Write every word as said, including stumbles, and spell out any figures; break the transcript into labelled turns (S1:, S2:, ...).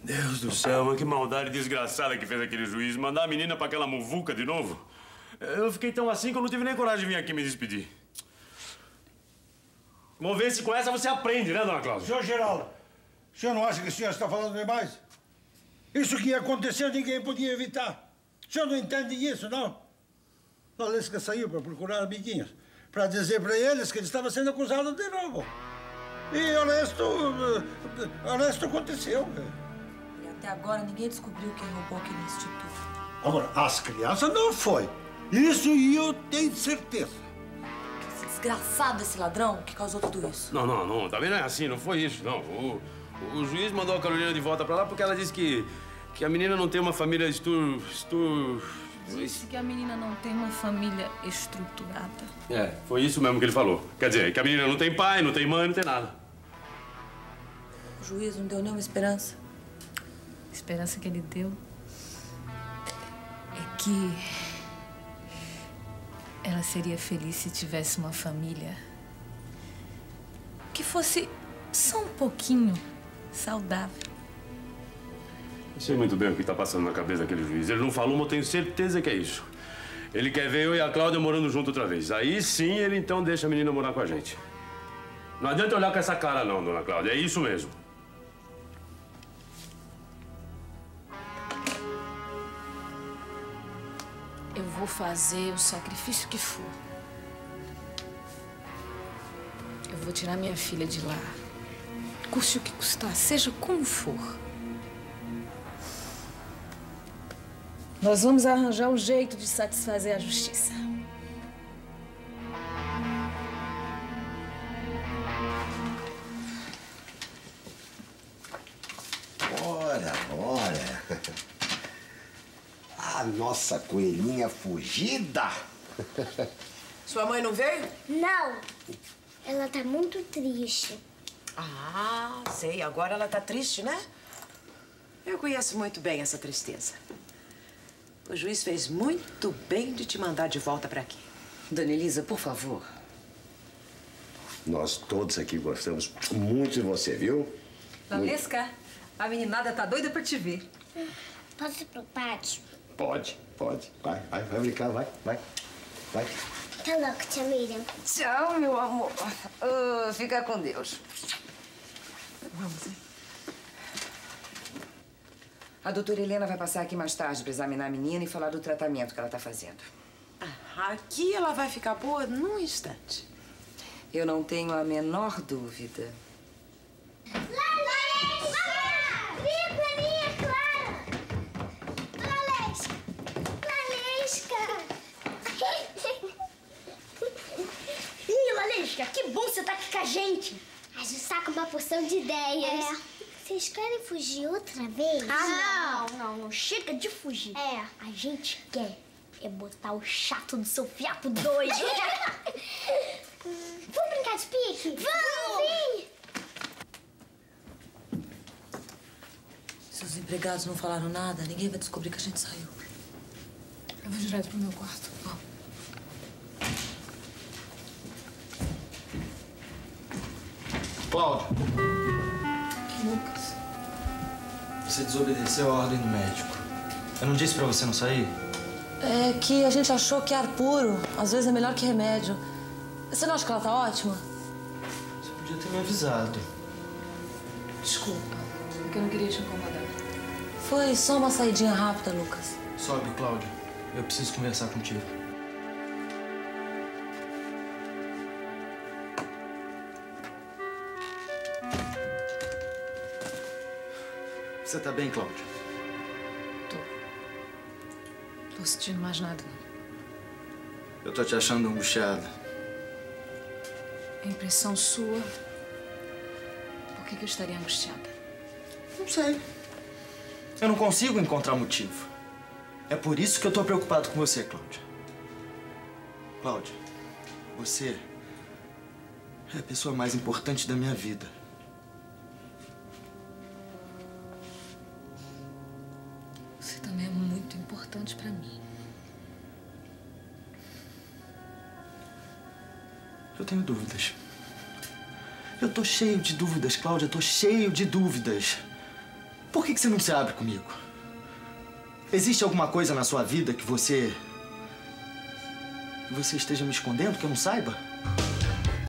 S1: Deus do céu, mas que maldade desgraçada que fez aquele juiz. Mandar a menina pra aquela muvuca de novo. Eu fiquei tão assim que eu não tive nem coragem de vir aqui me despedir. Vamos ver se com essa você aprende, né, dona Cláudia?
S2: Senhor Geraldo, o senhor não acha que o senhor está falando demais? Isso que ia acontecer ninguém podia evitar. O senhor não entende isso, não? A Valesca saiu para procurar amiguinhos, para dizer para eles que ele estava sendo acusado de roubo. E o resto... o resto aconteceu.
S3: E até agora ninguém descobriu quem roubou aquele instituto.
S2: Agora, as crianças não foi. Isso eu tenho certeza.
S3: Esse desgraçado desse ladrão que causou tudo isso.
S1: Não, não, não. Também não é assim, não foi isso, não. O, o juiz mandou a Carolina de volta pra lá porque ela disse que, que a menina não tem uma família estur... estur...
S4: Disse que a menina não tem uma família estruturada.
S1: É, foi isso mesmo que ele falou. Quer dizer, que a menina não tem pai, não tem mãe, não tem nada.
S3: O juiz não deu nenhuma esperança.
S4: A esperança que ele deu é que ela seria feliz se tivesse uma família que fosse só um pouquinho saudável.
S1: Eu sei muito bem o que está passando na cabeça daquele juiz. Ele não falou, mas eu tenho certeza que é isso. Ele quer ver eu e a Cláudia morando junto outra vez. Aí sim ele então deixa a menina morar com a gente. Não adianta olhar com essa cara não, dona Cláudia. É isso mesmo.
S4: Eu vou fazer o sacrifício que for. Eu vou tirar minha filha de lá. Custe o que custar, seja como for. Nós vamos arranjar um jeito de satisfazer a justiça.
S5: Ora, ora. A nossa coelhinha fugida.
S6: Sua mãe não veio?
S7: Não. Ela tá muito triste.
S6: Ah, sei. Agora ela tá triste, né? Eu conheço muito bem essa tristeza. O juiz fez muito bem de te mandar de volta pra aqui.
S8: Dona Elisa, por favor.
S5: Nós todos aqui gostamos muito de você, viu?
S8: Valesca, a meninada tá doida pra te ver.
S7: Posso ir pro pátio?
S5: Pode, pode. Vai, vai, vai brincar, vai, vai. Vai.
S7: Tá louco, tia Miriam.
S8: Tchau, meu amor. Uh, fica com Deus.
S6: Vamos, hein?
S8: A doutora Helena vai passar aqui mais tarde para examinar a menina e falar do tratamento que ela tá fazendo.
S6: Ah, aqui ela vai ficar boa num instante.
S8: Eu não tenho a menor dúvida.
S7: Que bom você tá aqui com a gente. A gente tá com uma porção de ideias. É. Vocês querem fugir outra vez?
S9: Ah, não. Não, não, não. Chega de fugir.
S7: É.
S9: A gente quer é botar o chato do seu fiapo doido.
S7: Vamos brincar de pique? Vamos! Vem!
S3: Se os empregados não falaram nada, ninguém vai descobrir que a gente saiu.
S4: Eu vou direto pro meu quarto.
S3: Vamos.
S10: Cláudia.
S4: Lucas.
S10: Você desobedeceu a ordem do médico. Eu não disse pra você não sair?
S3: É que a gente achou que ar puro, às vezes, é melhor que remédio. Você não acha que ela tá ótima?
S10: Você podia ter me avisado.
S4: Desculpa, porque eu não queria te incomodar.
S3: Foi só uma saidinha rápida, Lucas.
S10: Sobe, Cláudia. Eu preciso conversar contigo. Você tá bem, Cláudia?
S4: Tô. Tô sentindo mais nada, não.
S10: Eu tô te achando angustiada.
S4: É impressão sua. Por que que eu estaria angustiada?
S10: Não sei. Eu não consigo encontrar motivo. É por isso que eu tô preocupado com você, Cláudia. Cláudia, você é a pessoa mais importante da minha vida.
S4: Você também é muito importante pra mim.
S10: Eu tenho dúvidas. Eu tô cheio de dúvidas, Cláudia. Eu tô cheio de dúvidas. Por que que você não se abre comigo? Existe alguma coisa na sua vida que você... que você esteja me escondendo, que eu não saiba?